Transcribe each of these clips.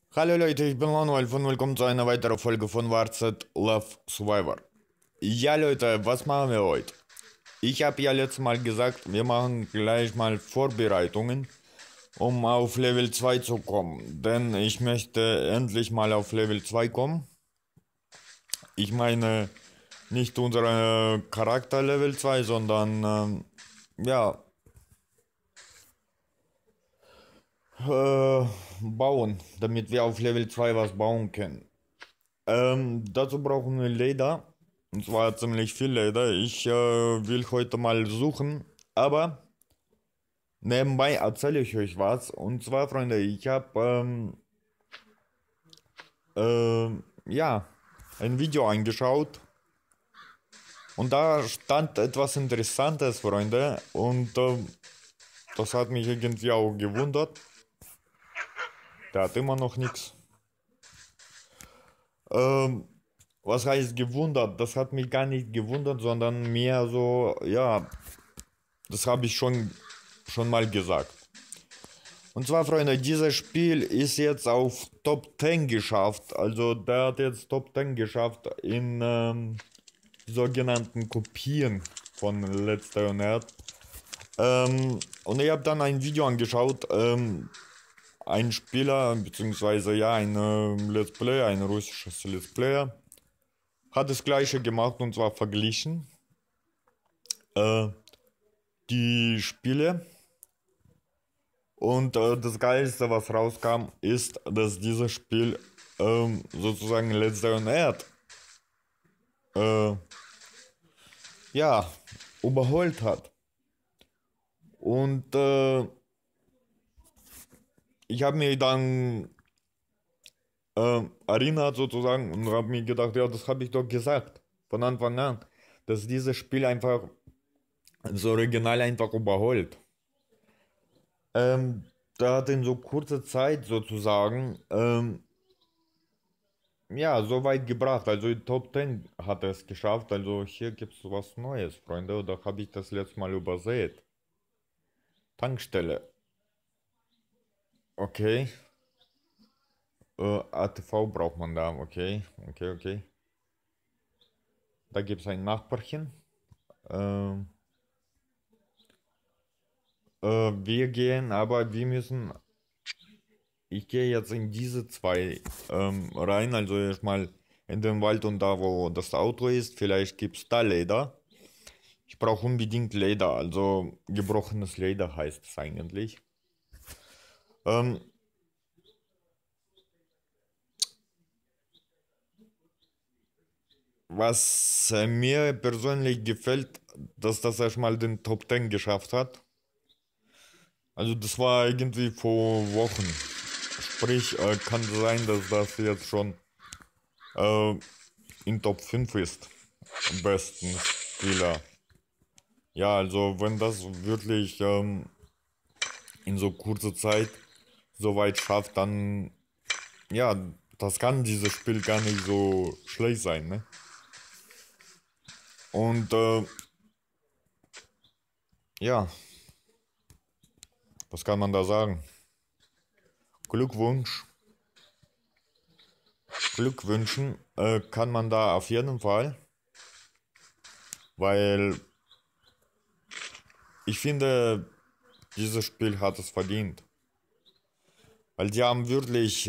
Hallo Leute, ich bin Manuel und willkommen zu einer weiteren Folge von Warzeit Love Survivor. Ja Leute, was machen wir heute? Ich habe ja letztes Mal gesagt, wir machen gleich mal Vorbereitungen, um auf Level 2 zu kommen. Denn ich möchte endlich mal auf Level 2 kommen. Ich meine nicht unser Charakter Level 2, sondern ja, bauen, damit wir auf Level 2 was bauen können. Dazu brauchen wir Leder. Und zwar ziemlich viel Leder. Ich will heute mal suchen. Aber nebenbei erzähle ich euch was. Und zwar, Freunde, ich habe ja, ein Video angeschaut. Und da stand etwas Interessantes, Freunde. Und das hat mich irgendwie auch gewundert. Der hat immer noch nichts. Ähm, Was heißt gewundert? Das hat mich gar nicht gewundert, sondern mehr so, ja, das habe ich schon mal gesagt. Und zwar, Freunde, dieses Spiel ist jetzt auf Top 10 geschafft. Also, der hat jetzt Top 10 geschafft in sogenannten Kopien von Let's Stay on Earth. Und ich habe dann ein Video angeschaut. Ein Spieler, beziehungsweise ja, ein Let's Player, ein russisches Let's Player, hat das gleiche gemacht und zwar verglichen äh, die Spiele. Und das Geilste, was rauskam, ist, dass dieses Spiel sozusagen Let's Stay on Earth äh, ja, überholt hat. Und ich habe mir dann erinnert sozusagen und habe mir gedacht, ja, das habe ich doch gesagt von Anfang an, dass dieses Spiel einfach das Original einfach überholt. Ähm, Da hat in so kurzer Zeit sozusagen ja, so weit gebracht. Also in Top 10 hat er es geschafft. Also hier gibt es was Neues, Freunde. Oder habe ich das letzte Mal übersehen? Tankstelle. Okay. ATV braucht man da. Okay. Okay, okay. Da gibt es ein Nachbarchen. Ähm, wir gehen, aber wir müssen. Ich gehe jetzt in diese zwei rein. Also erstmal in den Wald und da, wo das Auto ist. Vielleicht gibt es da Leder. Ich brauche unbedingt Leder. Also gebrochenes Leder heißt es eigentlich. Ähm, Was mir persönlich gefällt, dass das erstmal den Top 10 geschafft hat. Also das war irgendwie vor Wochen. Sprich, kann sein, dass das jetzt schon äh, in Top 5 ist. Am besten Spieler. Ja, also wenn das wirklich in so kurzer Zeit so weit schafft, dann ja, das kann dieses Spiel gar nicht so schlecht sein, ne? Und ja, was kann man da sagen? Glückwunsch. Glückwünschen kann man da auf jeden Fall, weil ich finde, dieses Spiel hat es verdient. Weil sie haben wirklich,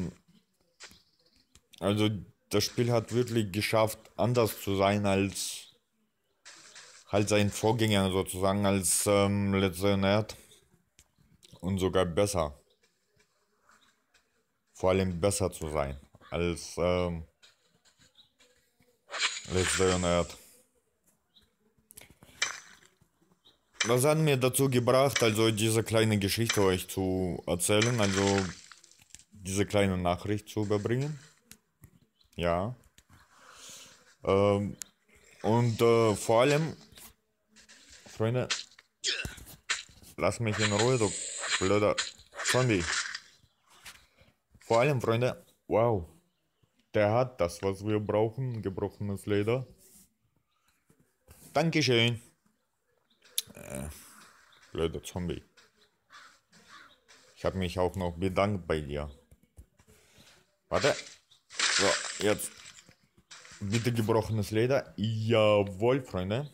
also das Spiel hat wirklich geschafft, anders zu sein als halt sein Vorgänger sozusagen, als Legionnaire und sogar besser. Vor allem besser zu sein als Legionnaire. Das hat mir dazu gebracht, also diese kleine Geschichte euch zu erzählen, also diese kleine Nachricht zu überbringen. Ja. Ähm, und vor allem, Freunde, lass mich in Ruhe, du blöder Zombie. Vor allem, Freunde, wow, der hat das, was wir brauchen, gebrochenes Leder. Dankeschön, blöder Zombie. Ich habe mich auch noch bedankt bei dir. Warte. So, jetzt. Bitte gebrochenes Leder. Jawohl, Freunde.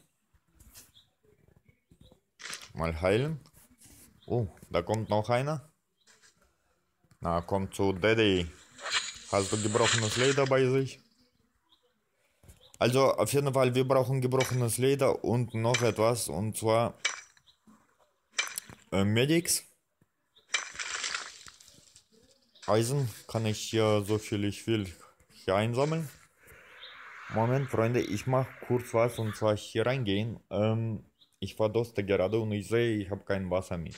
Mal heilen. Oh, da kommt noch einer. Na, kommt zu Daddy. Hast du gebrochenes Leder bei sich? Also, auf jeden Fall, wir brauchen gebrochenes Leder und noch etwas. Und zwar Medics. Eisen kann ich hier so viel ich will hier einsammeln. Moment, Freunde, ich mache kurz was und zwar hier reingehen. Ich verdurste gerade und ich sehe, ich habe kein Wasser mit.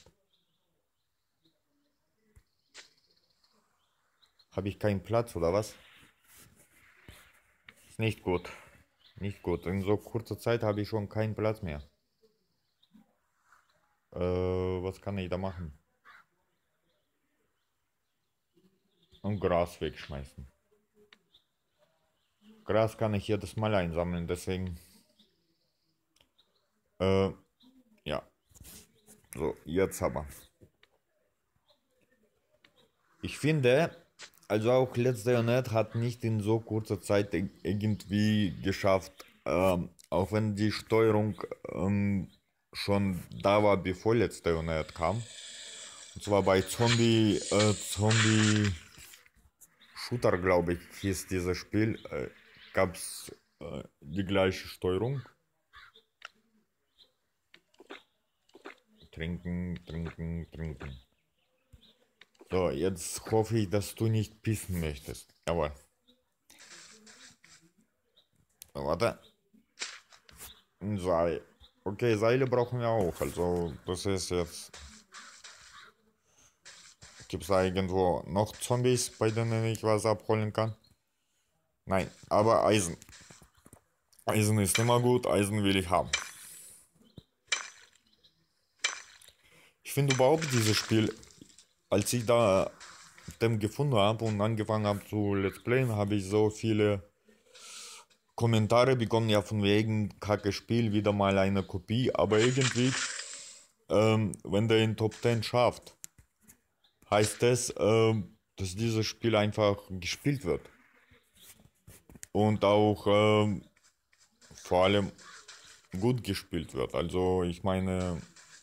Habe ich keinen Platz oder was? Ist nicht gut. Nicht gut. In so kurzer Zeit habe ich schon keinen Platz mehr. Was kann ich da machen? Und Gras wegschmeißen. Gras kann ich jedes Mal einsammeln, deswegen. Ja. So, jetzt aber. Ich finde, also auch Let's Day on Earth hat nicht in so kurzer Zeit irgendwie geschafft, auch wenn die Steuerung schon da war, bevor Let's Day on Earth kam. Und zwar bei Zombie Shooter, glaube ich, hieß dieses Spiel, gab es die gleiche Steuerung. Trinken, trinken, trinken. So, jetzt hoffe ich, dass du nicht pissen möchtest. Jawohl. Warte. Ein Seil. Okay, Seile brauchen wir auch. Also, das ist jetzt. Gibt es da irgendwo noch Zombies, bei denen ich was abholen kann? Nein, aber Eisen. Eisen ist immer gut, Eisen will ich haben. Ich finde überhaupt dieses Spiel, als ich da dem gefunden habe und angefangen habe zu Let's Playen, habe ich so viele Kommentare bekommen, ja von wegen kacke Spiel, wieder mal eine Kopie, aber irgendwie, wenn der in Top 10 schafft, heißt es, dass dieses Spiel einfach gespielt wird. Und auch vor allem gut gespielt wird. Also ich meine,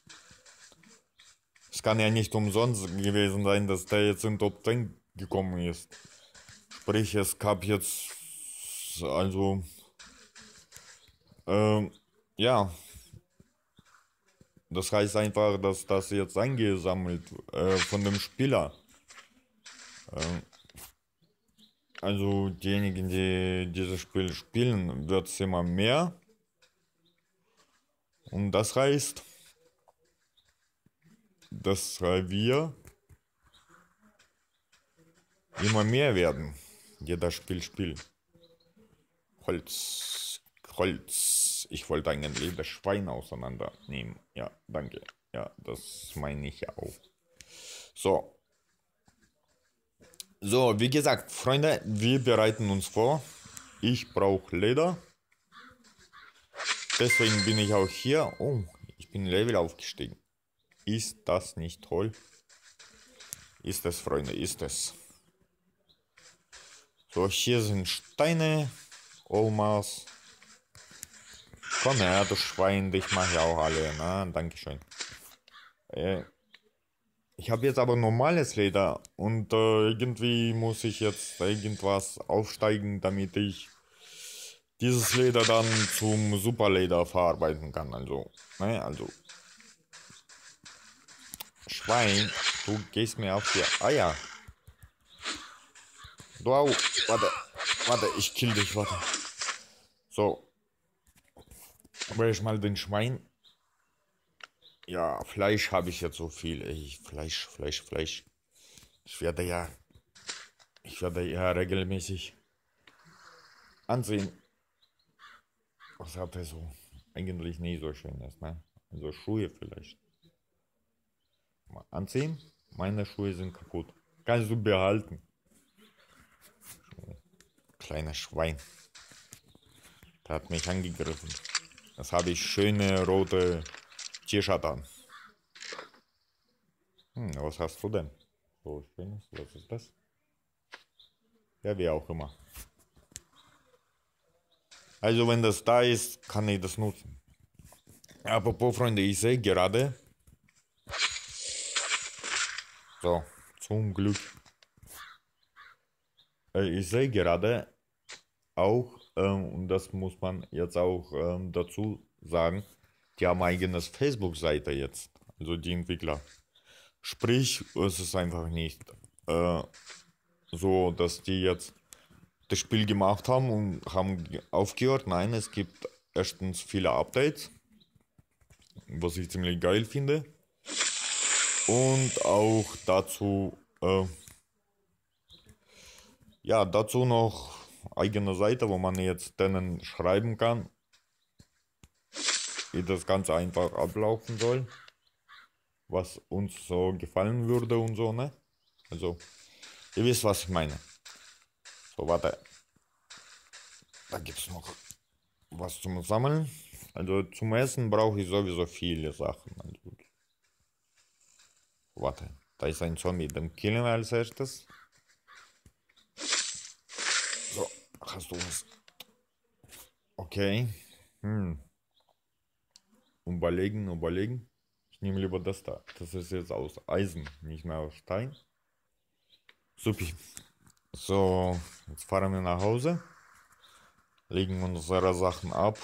es kann ja nicht umsonst gewesen sein, dass der jetzt in Top 10 gekommen ist. Sprich, es gab jetzt, also, ja, das heißt einfach, dass das jetzt eingesammelt von dem Spieler. Also diejenigen, die dieses Spiel spielen, wird es immer mehr. Und das heißt, dass wir immer mehr werden. Jeder Spiel spielt. Holz. Holz. Ich wollte eigentlich das Schwein auseinandernehmen. Ja, danke. Ja, das meine ich ja auch. So. So, wie gesagt, Freunde, wir bereiten uns vor. Ich brauche Leder. Deswegen bin ich auch hier. Oh, ich bin Level aufgestiegen. Ist das nicht toll? Ist es, Freunde, ist es. So, hier sind Steine. Omas. Komm her, du Schwein, dich mache ich auch alle. Na, dankeschön. Ich habe jetzt aber normales Leder und irgendwie muss ich jetzt irgendwas aufsteigen, damit ich dieses Leder dann zum Superleder verarbeiten kann. Also, ne, also Schwein, du gehst mir auf die Eier. Du auch. Warte, ich kill dich, warte. So. Aber ich mal den Schwein. Ja, Fleisch habe ich jetzt so viel. Ey, Fleisch. Ich werde ja regelmäßig ansehen. Was hat er so? Eigentlich nie so schönes, ne? Also Schuhe vielleicht. Mal anziehen. Meine Schuhe sind kaputt. Kannst du behalten. Kleiner Schwein. Der hat mich angegriffen. Das habe ich schöne rote T-Shirt an. Was hast du denn? So schönes, was ist das? Ja, wie auch immer. Also wenn das da ist, kann ich das nutzen. Apropos Freunde, ich sehe gerade, so, zum Glück, ich sehe gerade auch, und das muss man jetzt auch dazu sagen, die haben eigenes Facebook-Seite jetzt, also die Entwickler. Sprich, es ist einfach nicht äh, so, dass die jetzt das Spiel gemacht haben und haben aufgehört. Nein, es gibt erstens viele Updates, was ich ziemlich geil finde. Und auch dazu, ja, dazu noch eigene Seite, wo man jetzt denen schreiben kann, wie das Ganze einfach ablaufen soll, was uns so gefallen würde und so, ne? Also, ihr wisst, was ich meine. So, warte, da gibt's noch was zum Sammeln. Also zum Essen brauche ich sowieso viele Sachen. Also, warte, da ist ein Zombie, den killen wir als erstes. So, hast du was? Okay. Hm. Überlegen. Ich nehme lieber das da. Das ist jetzt aus Eisen, nicht mehr aus Stein. Supi. So, jetzt fahren wir nach Hause. Legen unsere Sachen ab.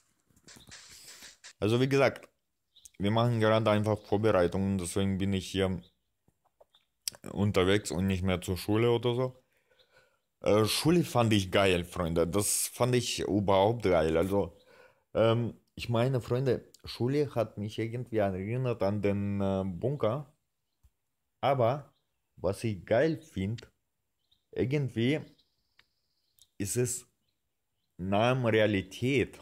Also wie gesagt, wir machen gerade einfach Vorbereitungen, deswegen bin ich hier unterwegs und nicht mehr zur Schule oder so. Schule fand ich geil, Freunde. Das fand ich überhaupt geil. Also, ich meine, Freunde, Schule hat mich irgendwie erinnert an den Bunker. Aber was ich geil finde, irgendwie ist es nah an Realität.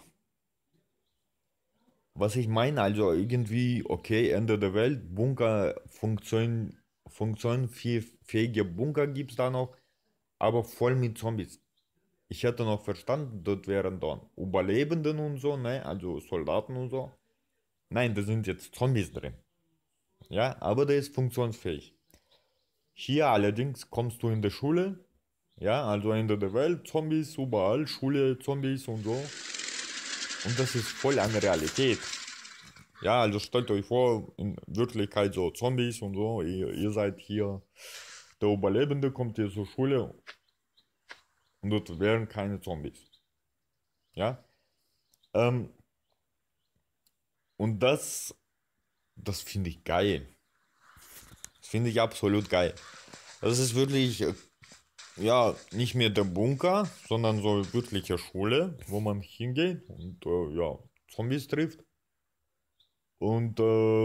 Was ich meine, also irgendwie, okay, Ende der Welt, Bunker, funktionsfähige Bunker gibt es da noch, aber voll mit Zombies. Ich hätte noch verstanden, dort wären dann Überlebenden und so, ne, also Soldaten und so. Nein, da sind jetzt Zombies drin. Ja, aber der ist funktionsfähig. Hier allerdings kommst du in der Schule, ja, also Ende der Welt, Zombies überall, Schule, Zombies und so. Und das ist voll eine Realität. Ja, also stellt euch vor, in Wirklichkeit so Zombies und so, ihr seid hier der Überlebende, kommt hier zur Schule und dort wären keine Zombies. Ja, ähm, und das finde ich geil. Das finde ich absolut geil. Das ist wirklich, ja, nicht mehr der Bunker, sondern so wirkliche Schule, wo man hingeht und ja, Zombies trifft und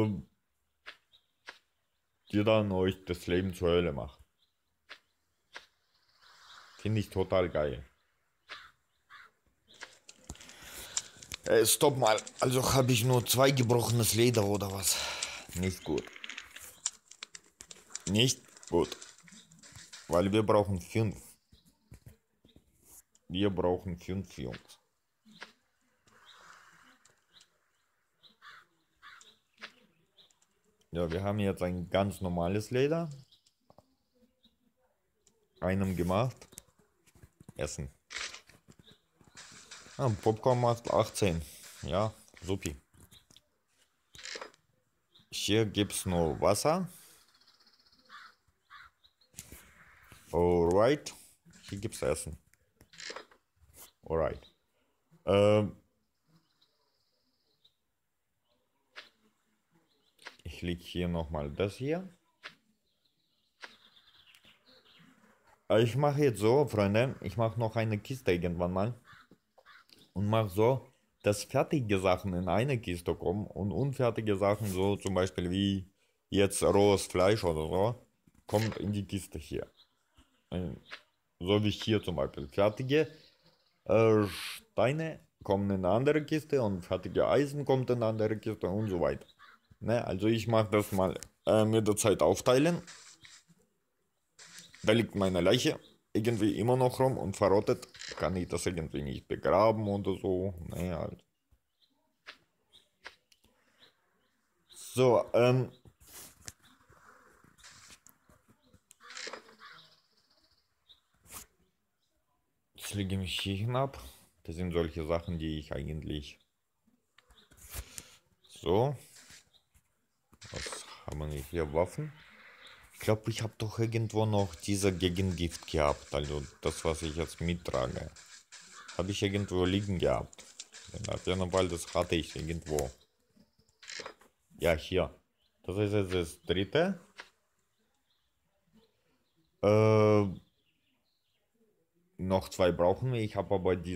die dann euch das Leben zur Hölle macht. Finde ich total geil. Stopp mal, also habe ich nur 2 gebrochenes Leder oder was? Nicht gut. Nicht gut. Weil wir brauchen 5. Wir brauchen 5 Jungs. Ja, wir haben jetzt ein ganz normales Leder. Einem gemacht. Essen. Ah, Popcorn macht 18. Ja, supi. Hier gibt's nur Wasser. Alright. Hier gibt's Essen. Alright. Ähm, ich leg hier nochmal das hier. Ich mache jetzt so, Freunde. Ich mache noch eine Kiste irgendwann mal. Und mache so, dass fertige Sachen in eine Kiste kommen und unfertige Sachen, so zum Beispiel wie jetzt rohes Fleisch oder so, kommt in die Kiste hier. So wie hier zum Beispiel. Fertige Steine kommen in eine andere Kiste und fertige Eisen kommt in eine andere Kiste und so weiter. Ne? Also ich mache das mal mit der Zeit aufteilen. Da liegt meine Leiche irgendwie immer noch rum und verrottet. Kann ich das irgendwie nicht begraben oder so. Ne, halt. So, lege mich hier hinab. Das sind solche Sachen, die ich eigentlich... So. Was haben wir hier? Waffen. Ich glaube, ich habe doch irgendwo noch diese Gegengift gehabt. Also das, was ich jetzt mittrage. Habe ich irgendwo liegen gehabt. Auf jeden Fall, das hatte ich irgendwo. Ja, hier. Das ist jetzt das dritte. Noch zwei brauchen wir. Ich habe aber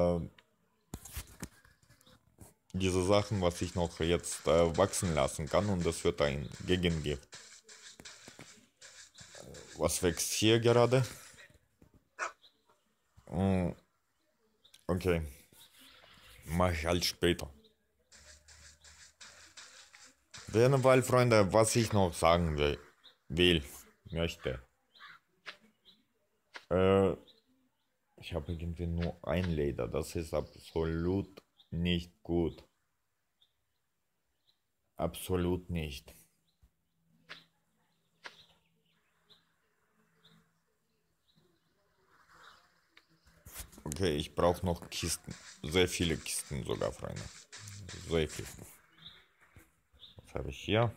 diese Sachen, was ich noch jetzt wachsen lassen kann. Und das wird ein Gegengift. Was wächst hier gerade? Okay. Mach ich halt später. Auf jeden Fall, Freunde, was ich noch sagen möchte. Ich habe irgendwie nur ein Leder. Das ist absolut nicht gut. Absolut nicht. Okay, ich brauche noch Kisten. Sehr viele Kisten sogar, Freunde. Sehr viele. Was habe ich hier?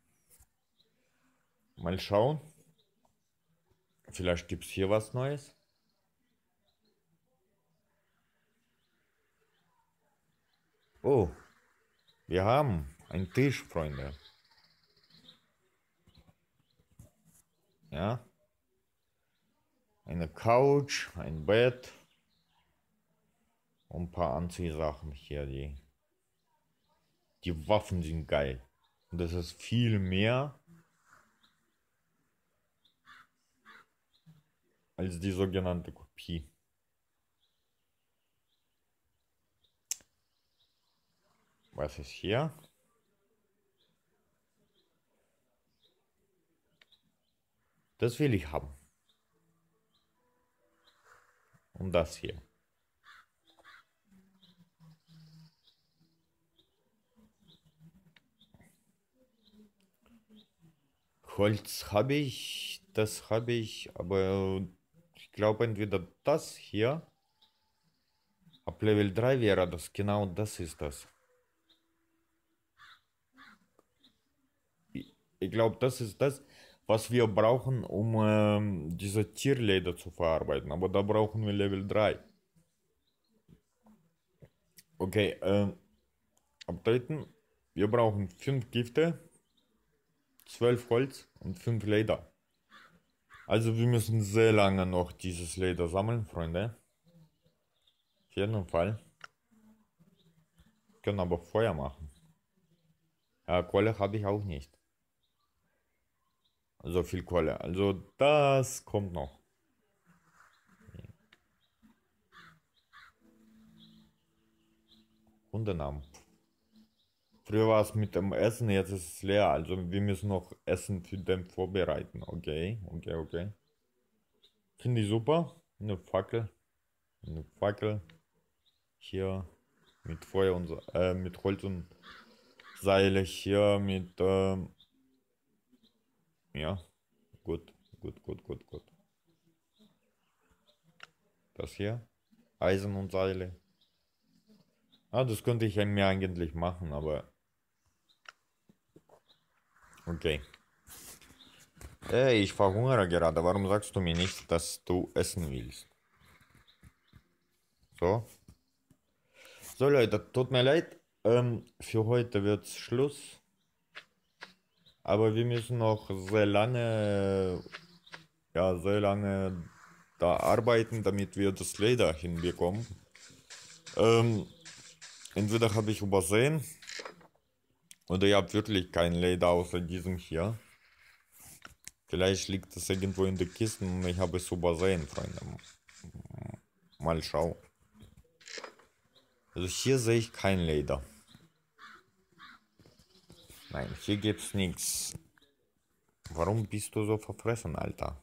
Mal schauen. Vielleicht gibt es hier was Neues. Oh, wir haben einen Tisch, Freunde. Ja. Eine Couch, ein Bett. Und ein paar Anziehsachen hier. Die Waffen sind geil. Und das ist viel mehr als die sogenannte Kopie. Was ist hier? Das will ich haben. Und das hier. Holz habe ich, das habe ich, aber ich glaube entweder das hier, ab Level 3 wäre das, genau das ist das. Ich glaube, das ist das, was wir brauchen, um diese Tierleder zu verarbeiten, aber da brauchen wir Level 3. Okay, updaten. Wir brauchen 5 Gifte, 12 Holz und 5 Leder. Also wir müssen sehr lange noch dieses Leder sammeln, Freunde. Auf jeden Fall. Können aber Feuer machen. Ja, Kohle habe ich auch nicht. So viel Kohle. Also das kommt noch. Hundenamen. Früher war es mit dem Essen, jetzt ist es leer. Also wir müssen noch Essen für den vorbereiten. Okay, okay, okay. Finde ich super. Eine Fackel. Eine Fackel. Hier mit Feuer und mit Holz und Seile. Hier mit ja, gut, gut, gut, gut, gut. Das hier. Eisen und Seile. Ah, das könnte ich mir eigentlich machen, aber okay. Ey, ich verhungere gerade. Warum sagst du mir nicht, dass du essen willst? So. So, Leute, tut mir leid. Für heute wird's Schluss. Aber wir müssen noch sehr lange, ja, sehr lange da arbeiten, damit wir das Leder hinbekommen. Ähm, entweder habe ich übersehen oder ihr habt wirklich kein Leder außer diesem hier. Vielleicht liegt es irgendwo in der Kiste und ich habe es übersehen, Freunde. Mal schauen. Also hier sehe ich kein Leder. Nein, hier gibt's nichts. Warum bist du so verfressen, Alter?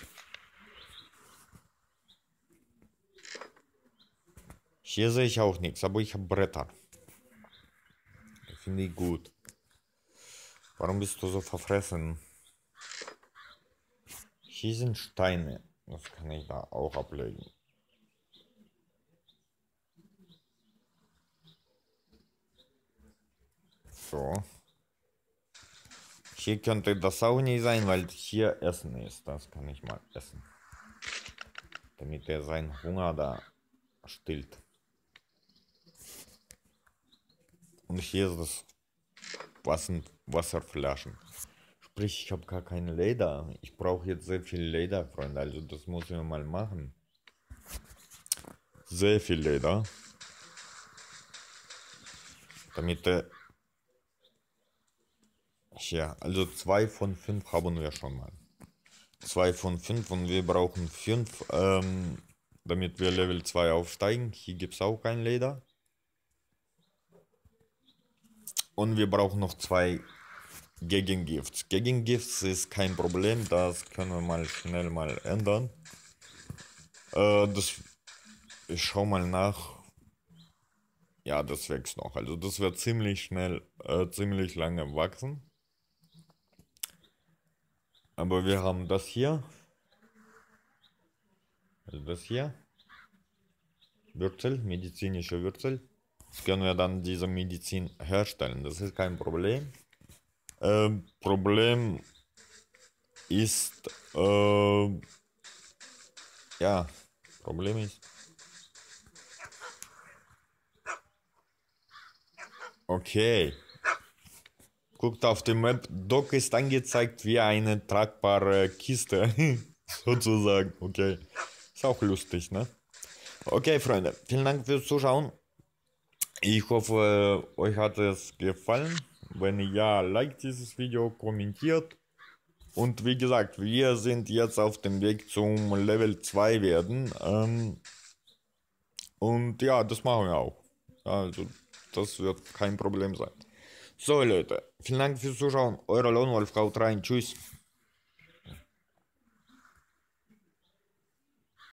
Hier sehe ich auch nichts, aber ich habe Bretter. Finde ich gut. Warum bist du so verfressen? Hier sind Steine. Das kann ich da auch ablegen. So. Hier könnte das auch nicht sein, weil hier Essen ist. Das kann ich mal essen. Damit er seinen Hunger da stillt. Und hier ist das Wasserflaschen. Sprich, ich habe gar keine Leder. Ich brauche jetzt sehr viel Leder, Freunde. Also das muss ich mal machen. Sehr viel Leder. Damit hier, also 2 von 5 haben wir schon mal. 2 von 5 und wir brauchen 5, damit wir Level 2 aufsteigen. Hier gibt es auch kein Leder. Und wir brauchen noch 2 Gegengifts. Gegengifts ist kein Problem, das können wir mal schnell mal ändern. Ich schau mal nach. Ja, das wächst noch. Also das wird ziemlich schnell, ziemlich lange wachsen. Aber wir haben das hier. Also das hier. Wurzel, medizinische Wurzel. Das können wir dann diese Medizin herstellen. Das ist kein Problem. Problem ist, ja, Problem ist. Okay. Guckt auf die Map. Dock ist angezeigt wie eine tragbare Kiste. Sozusagen. Okay. Ist auch lustig, ne? Okay, Freunde. Vielen Dank fürs Zuschauen. Ich hoffe, euch hat es gefallen. Wenn ja, liked dieses Video, kommentiert. Und wie gesagt, wir sind jetzt auf dem Weg zum Level 2 werden. Und ja, das machen wir auch. Also, das wird kein Problem sein. So Leute, vielen Dank fürs Zuschauen. Euer Lone Wolf, haut rein. Tschüss.